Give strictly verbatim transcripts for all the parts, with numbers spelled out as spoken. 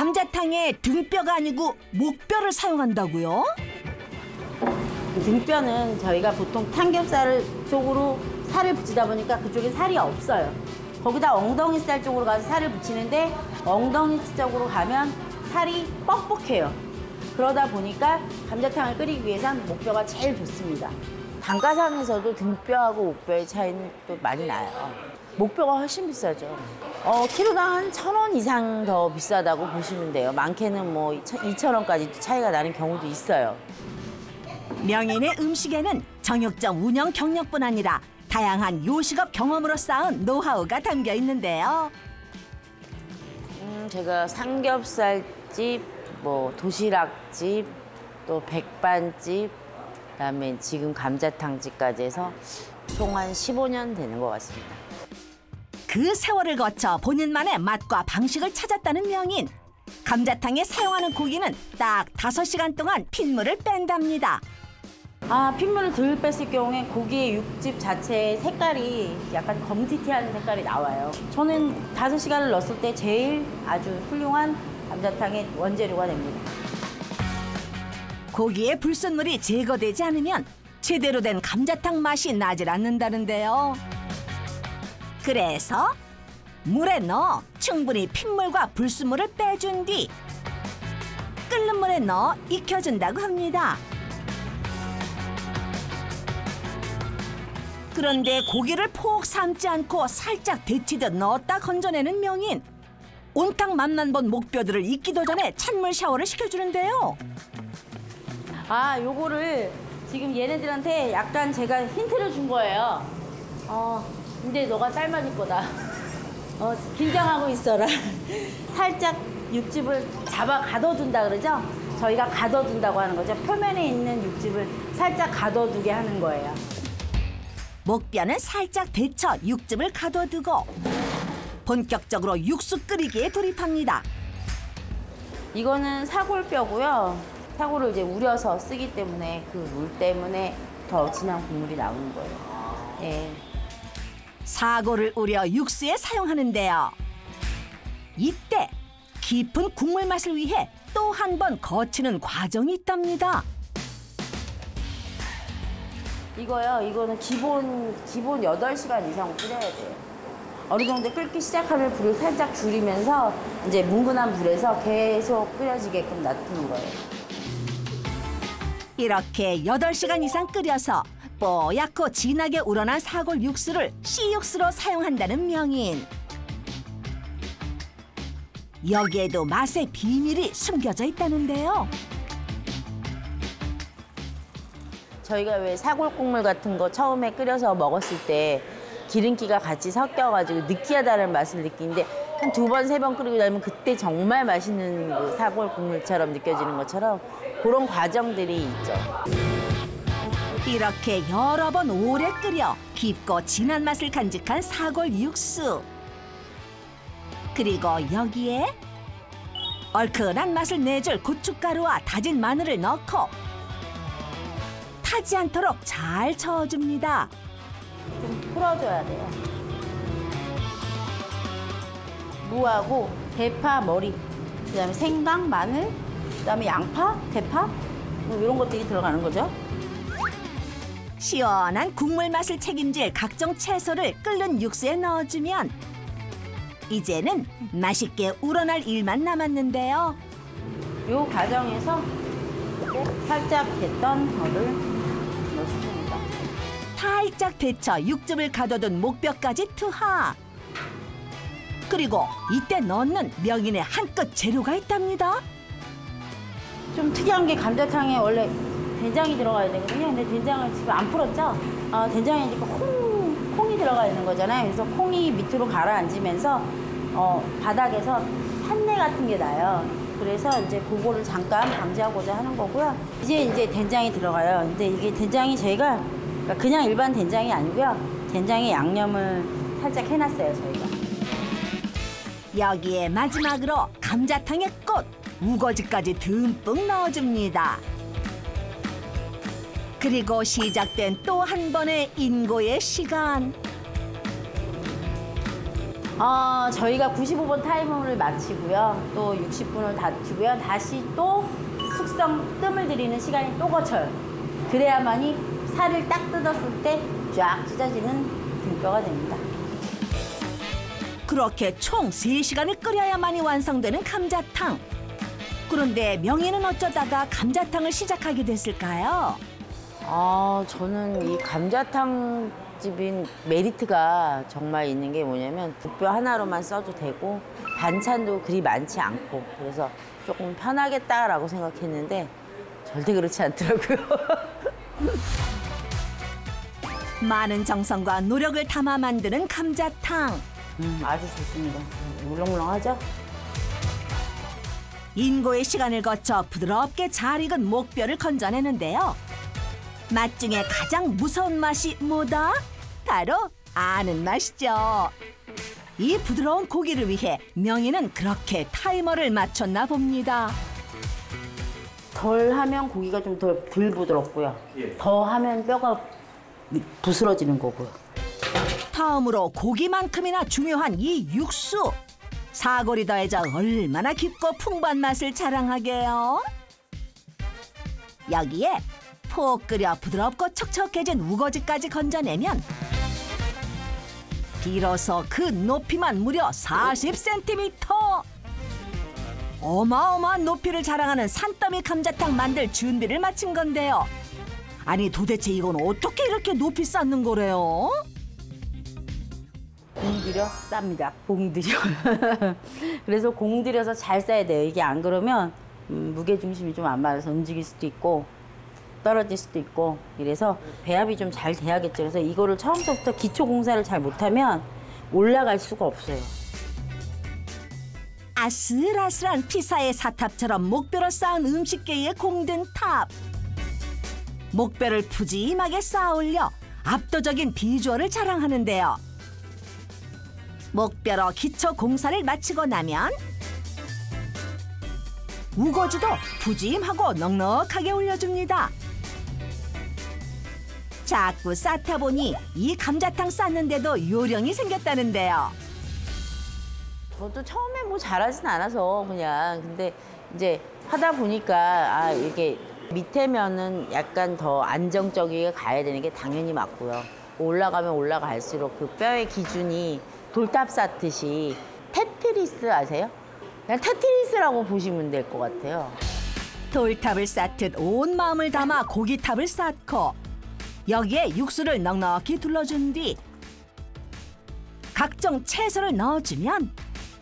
감자탕에 등뼈가 아니고 목뼈를 사용한다고요? 등뼈는 저희가 보통 삼겹살 쪽으로 살을 붙이다 보니까 그쪽에 살이 없어요. 거기다 엉덩이 살 쪽으로 가서 살을 붙이는데 엉덩이 쪽으로 가면 살이 뻑뻑해요. 그러다 보니까 감자탕을 끓이기 위해선 목뼈가 제일 좋습니다. 단가상에서도 등뼈하고 목뼈의 차이는 또 많이 나요. 목뼈가 훨씬 비싸죠. 어, 키로당 한 천 원 이상 더 비싸다고 보시면 돼요. 많게는 뭐 이천 원까지 차이가 나는 경우도 있어요. 명인의 음식에는 정육점 운영 경력뿐 아니라 다양한 요식업 경험으로 쌓은 노하우가 담겨 있는데요. 음, 제가 삼겹살집, 뭐 도시락집, 또 백반집, 그다음에 지금 감자탕집까지 해서 총 한 십오 년 되는 것 같습니다. 그 세월을 거쳐 본인만의 맛과 방식을 찾았다는 명인. 감자탕에 사용하는 고기는 딱 다섯 시간 동안 핏물을 뺀답니다. 아, 핏물을 덜 뺐을 경우에 고기의 육즙 자체의 색깔이 약간 검티티한 색깔이 나와요. 저는 다섯 시간을 넣었을 때 제일 아주 훌륭한 감자탕의 원재료가 됩니다. 고기의 불순물이 제거되지 않으면 제대로 된 감자탕 맛이 나질 않는다는데요. 그래서 물에 넣어 충분히 핏물과 불순물을 빼준 뒤 끓는 물에 넣어 익혀준다고 합니다. 그런데 고기를 폭 삶지 않고 살짝 데치듯 넣었다 건져내는 명인. 온탕 맛만 본 목뼈들을 익기도 전에 찬물 샤워를 시켜주는데요. 아, 요거를 지금 얘네들한테 약간 제가 힌트를 준 거예요. 어, 이제 너가 삶아줄 거다. 어, 긴장하고 있어라. 살짝 육즙을 잡아 가둬둔다 그러죠? 저희가 가둬둔다고 하는 거죠. 표면에 있는 육즙을 살짝 가둬두게 하는 거예요. 목뼈는 살짝 데쳐 육즙을 가둬두고 본격적으로 육수 끓이기에 돌입합니다. 이거는 사골뼈고요. 사골을 이제 우려서 쓰기 때문에 그 물 때문에 더 진한 국물이 나오는 거예요. 예. 사골을 우려 육수에 사용하는데요. 이때 깊은 국물 맛을 위해 또 한 번 거치는 과정이 있답니다. 이거요, 이거는 기본, 기본 여덟 시간 이상 끓여야 돼요. 어느 정도 끓기 시작하면 불을 살짝 줄이면서 이제 뭉근한 불에서 계속 끓여지게끔 놔두는 거예요. 이렇게 여덟 시간 이상 끓여서 뽀얗고 진하게 우러난 사골 육수를 씨육수로 사용한다는 명인. 여기에도 맛의 비밀이 숨겨져 있다는데요. 저희가 왜 사골 국물 같은 거 처음에 끓여서 먹었을 때 기름기가 같이 섞여가지고 느끼하다는 맛을 느끼는데 한 두 번, 세 번 끓이고 나면 그때 정말 맛있는 그 사골 국물처럼 느껴지는 것처럼 그런 과정들이 있죠. 이렇게 여러 번 오래 끓여 깊고 진한 맛을 간직한 사골 육수. 그리고 여기에 얼큰한 맛을 내줄 고춧가루와 다진 마늘을 넣고 타지 않도록 잘 저어줍니다. 좀 풀어줘야 돼요. 무하고 대파 머리, 그다음에 생강, 마늘, 그다음에 양파, 대파 뭐 이런 것들이 들어가는 거죠. 시원한 국물 맛을 책임질 각종 채소를 끓는 육수에 넣어주면 이제는 맛있게 우러날 일만 남았는데요. 이 과정에서 살짝 됐던 거를 넣습니다. 살짝 데쳐 육즙을 가둬둔 목뼈까지 투하. 그리고 이때 넣는 명인의 한 끝 재료가 있답니다. 좀 특이한 게 감자탕에 원래 된장이 들어가야 되거든요. 근데 된장을 지금 안 풀었죠? 어, 된장에 이제 콩, 콩이 들어가 있는 거잖아요. 그래서 콩이 밑으로 가라앉으면서 어, 바닥에서 탄내 같은 게 나요. 그래서 이제 그거를 잠깐 방지하고자 하는 거고요. 이제 이제 된장이 들어가요. 근데 이게 된장이 저희가 그러니까 그냥 일반 된장이 아니고요. 된장에 양념을 살짝 해놨어요, 저희가. 여기에 마지막으로 감자탕의 꽃, 우거지까지 듬뿍 넣어줍니다. 그리고 시작된 또 한 번의 인고의 시간. 어, 저희가 구십오 분 타이머를 마치고요. 또 육십 분을 다치고요. 다시 또 숙성 뜸을 들이는 시간이 또 거쳐요. 그래야만이 살을 딱 뜯었을 때 쫙 찢어지는 등뼈가 됩니다. 그렇게 총 세 시간을 끓여야만이 완성되는 감자탕. 그런데 명희는 어쩌다가 감자탕을 시작하게 됐을까요? 아, 저는 이 감자탕 집인 메리트가 정말 있는 게 뭐냐면 뼈 하나로만 써도 되고 반찬도 그리 많지 않고 그래서 조금 편하겠다라고 생각했는데 절대 그렇지 않더라고요. 많은 정성과 노력을 담아 만드는 감자탕. 음, 아주 좋습니다. 물렁물렁하죠? 인고의 시간을 거쳐 부드럽게 잘 익은 목뼈를 건져내는데요. 맛 중에 가장 무서운 맛이 뭐다? 바로 아는 맛이죠. 이 부드러운 고기를 위해 명희는 그렇게 타이머를 맞췄나 봅니다. 덜 하면 고기가 좀 덜 덜 부드럽고요. 예. 더 하면 뼈가 부스러지는 거고요. 다음으로 고기만큼이나 중요한 이 육수. 사골이 더해져 얼마나 깊고 풍부한 맛을 자랑하게요. 여기에 푹 끓여 부드럽고 촉촉해진 우거지까지 건져내면 비로소 그 높이만 무려 사십 센티미터. 어마어마한 높이를 자랑하는 산더미 감자탕 만들 준비를 마친 건데요. 아니 도대체 이건 어떻게 이렇게 높이 쌓는 거래요? 공들여 쌉니다. 공들여. 그래서 공들여서 잘 싸야 돼요. 이게 안 그러면 음, 무게중심이 좀 안 맞아서 움직일 수도 있고 떨어질 수도 있고 이래서 배합이 좀 잘 돼야겠죠. 그래서 이거를 처음부터 기초 공사를 잘 못하면 올라갈 수가 없어요. 아슬아슬한 피사의 사탑처럼 목뼈로 쌓은 음식계의 공든 탑. 목뼈를 푸짐하게 쌓아 올려 압도적인 비주얼을 자랑하는데요. 목뼈로 기초 공사를 마치고 나면 우거지도 푸짐하고 넉넉하게 올려줍니다. 자꾸 쌓다 보니 이 감자탕 쌓는데도 요령이 생겼다는데요. 저도 처음에 뭐 잘하진 않아서 그냥 근데 이제 하다 보니까 아 이게 밑에 면은 약간 더 안정적이게 가야 되는 게 당연히 맞고요. 올라가면 올라갈수록 그 뼈의 기준이 돌탑 쌓듯이 테트리스 아세요? 그냥 테트리스라고 보시면 될 것 같아요. 돌탑을 쌓듯 온 마음을 담아 고기탑을 쌓고 여기에 육수를 넉넉히 둘러준 뒤 각종 채소를 넣어주면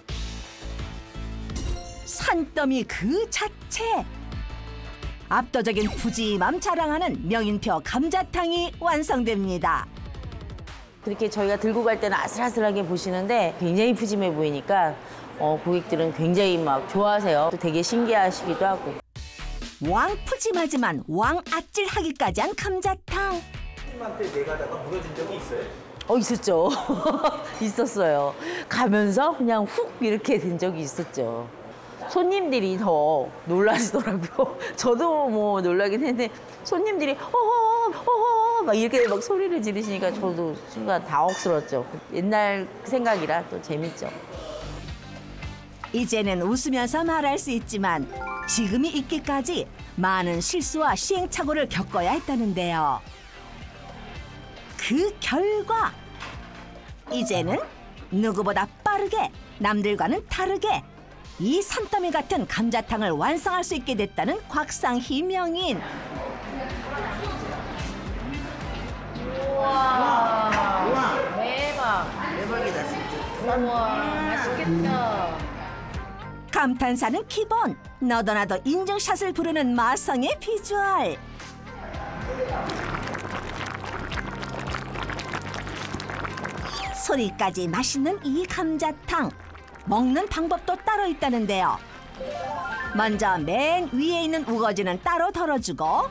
산더미 그 자체. 압도적인 푸짐함 자랑하는 명인표 감자탕이 완성됩니다. 그렇게 저희가 들고 갈 때는 아슬아슬하게 보시는데 굉장히 푸짐해 보이니까 어, 고객들은 굉장히 막 좋아하세요. 또 되게 신기하시기도 하고. 왕 푸짐하지만 왕 아찔하기까지 한 감자탕. 손님한테 내가다가 물어준 적이 있어요? 어, 있었죠. 있었어요. 가면서 그냥 훅 이렇게 된 적이 있었죠. 손님들이 더 놀라시더라고요. 저도 뭐 놀라긴 했는데 손님들이 어허 어허 막 이렇게 막 소리를 지르시니까 저도 순간 당혹스러웠죠. 옛날 생각이라 또 재밌죠. 이제는 웃으면서 말할 수 있지만 지금이 있기까지 많은 실수와 시행착오를 겪어야 했다는데요. 그 결과 이제는 누구보다 빠르게 남들과는 다르게 이 산더미 같은 감자탕을 완성할 수 있게 됐다는 곽상희 명인. 우와, 대박. 대박이다, 진짜. 우와, 맛있겠다. 감탄사는 기본, 너도 나도 인증샷을 부르는 마성의 비주얼. 소리까지 맛있는 이 감자탕. 먹는 방법도 따로 있다는데요. 먼저 맨 위에 있는 우거지는 따로 덜어주고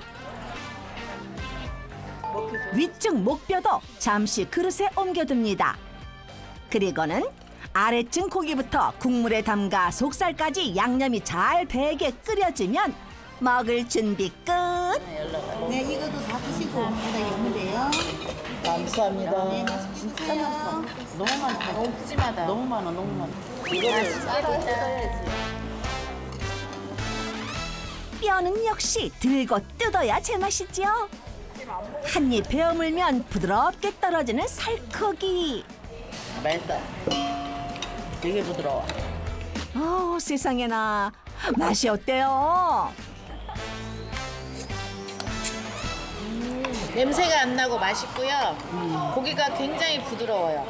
위층 목뼈도 잠시 그릇에 옮겨둡니다. 그리고는 아래층 고기부터 국물에 담가 속살까지 양념이 잘 배게 끓여주면 먹을 준비 끝. 네, 이것도 다 드시고 여기다 넣으면 돼요. 감사합니다. 진짜 많다. 너무 많다. 너무 푸짐하다. 너무 많아, 너무 많아. 이거를 쌀을 뜯어야지. 뼈는 역시 들고 뜯어야 제맛이죠. 한 입 베어물면 부드럽게 떨어지는 살코기. 맛있다. 되게 부드러워. 어, 세상에나. 맛이 어때요? 냄새가 안 나고 맛있고요. 고기가 굉장히 부드러워요.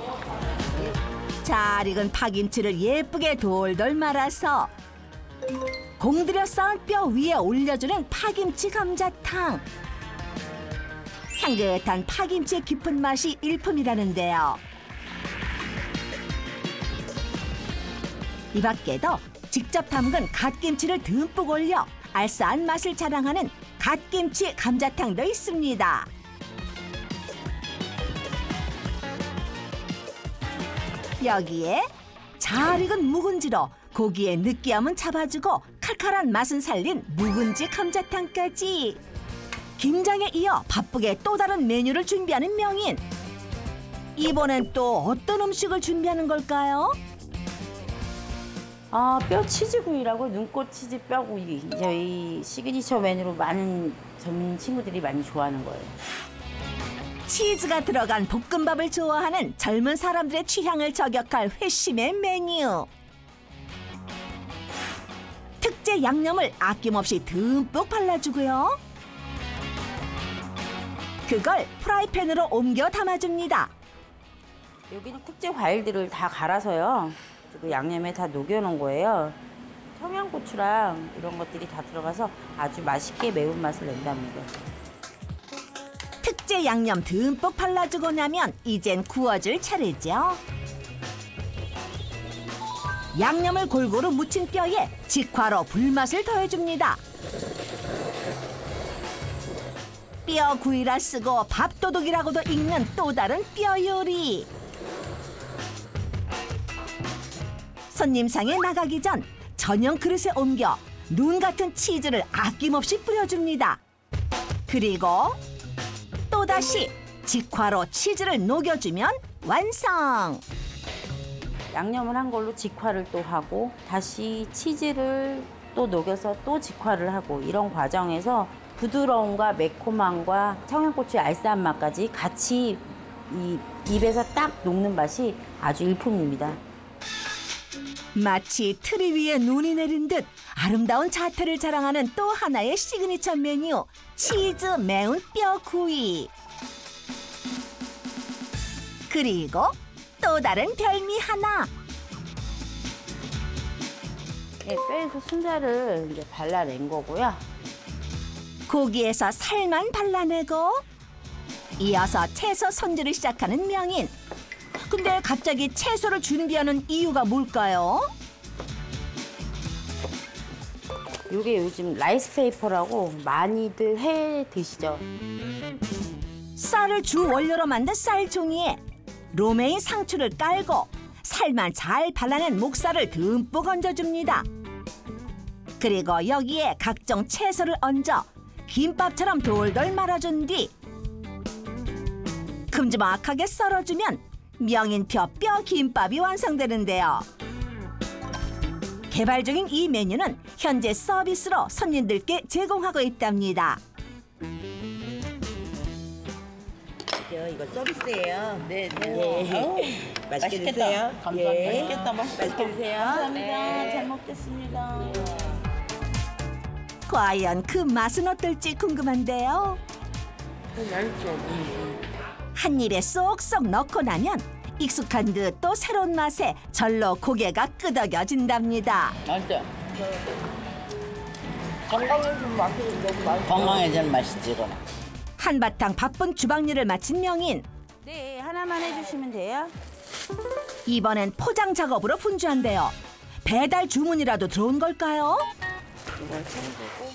잘 익은 파김치를 예쁘게 돌돌 말아서 공들여 쌓은 뼈 위에 올려주는 파김치 감자탕. 향긋한 파김치의 깊은 맛이 일품이라는데요. 이 밖에도 직접 담근 갓김치를 듬뿍 올려 알싸한 맛을 자랑하는 갓김치 감자탕도 있습니다. 여기에 잘 익은 묵은지로 고기의 느끼함은 잡아주고 칼칼한 맛은 살린 묵은지 감자탕까지. 김장에 이어 바쁘게 또 다른 메뉴를 준비하는 명인. 이번엔 또 어떤 음식을 준비하는 걸까요? 아, 뼈 치즈구이라고 눈꽃 치즈 뼈구이. 저희 시그니처 메뉴로 많은 젊은 친구들이 많이 좋아하는 거예요. 치즈가 들어간 볶음밥을 좋아하는 젊은 사람들의 취향을 저격할 회심의 메뉴. 특제 양념을 아낌없이 듬뿍 발라주고요. 그걸 프라이팬으로 옮겨 담아줍니다. 여기는 특제 과일들을 다 갈아서요. 그 양념에 다 녹여놓은 거예요. 청양고추랑 이런 것들이 다 들어가서 아주 맛있게 매운맛을 낸답니다. 특제 양념 듬뿍 발라주고 나면 이젠 구워줄 차례죠. 양념을 골고루 묻힌 뼈에 직화로 불맛을 더해줍니다. 뼈구이라 쓰고 밥도둑이라고도 읽는 또 다른 뼈 요리. 손님상에 나가기 전 전용 그릇에 옮겨 눈 같은 치즈를 아낌없이 뿌려줍니다. 그리고 또다시 직화로 치즈를 녹여주면 완성! 양념을 한 걸로 직화를 또 하고 다시 치즈를 또 녹여서 또 직화를 하고 이런 과정에서 부드러움과 매콤함과 청양고추의 알싸한 맛까지 같이 이 입에서 딱 녹는 맛이 아주 일품입니다. 마치 트리 위에 눈이 내린 듯 아름다운 자태를 자랑하는 또 하나의 시그니처 메뉴, 치즈 매운 뼈구이. 그리고 또 다른 별미 하나. 네, 뼈에서 순살을 이제 발라낸 거고요. 고기에서 살만 발라내고 이어서 채소 손질을 시작하는 명인. 근데 갑자기 채소를 준비하는 이유가 뭘까요? 이게 요즘 라이스 페이퍼라고 많이들 해 드시죠. 쌀을 주 원료로 만든 쌀 종이에 로메인 상추를 깔고 살만 잘 발라낸 목살을 듬뿍 얹어줍니다. 그리고 여기에 각종 채소를 얹어 김밥처럼 돌돌 말아준 뒤 큼지막하게 썰어주면 명인표 뼈 김밥이 완성되는데요. 개발 중인 이 메뉴는 현재 서비스로 손님들께 제공하고 있답니다. 이거 서비스예요. 네, 네. 맛있게 드세요. 감사합니다. 예. 맛있겠다, 맛있게 드세요. 감사합니다. 네. 잘 먹겠습니다. 과연 그 맛은 어떨지 궁금한데요. 한 입에 쏙쏙 넣고 나면 익숙한 듯 또 새로운 맛에 절로 고개가 끄덕여진답니다. 맛있죠? 건강해지는 맛이 너무 맛있어. 건강해지는 맛이지, 이거는. 한바탕 바쁜 주방 일을 마친 명인. 네, 하나만 해주시면 돼요. 이번엔 포장 작업으로 분주한데요. 배달 주문이라도 들어온 걸까요? 이걸 쳐주고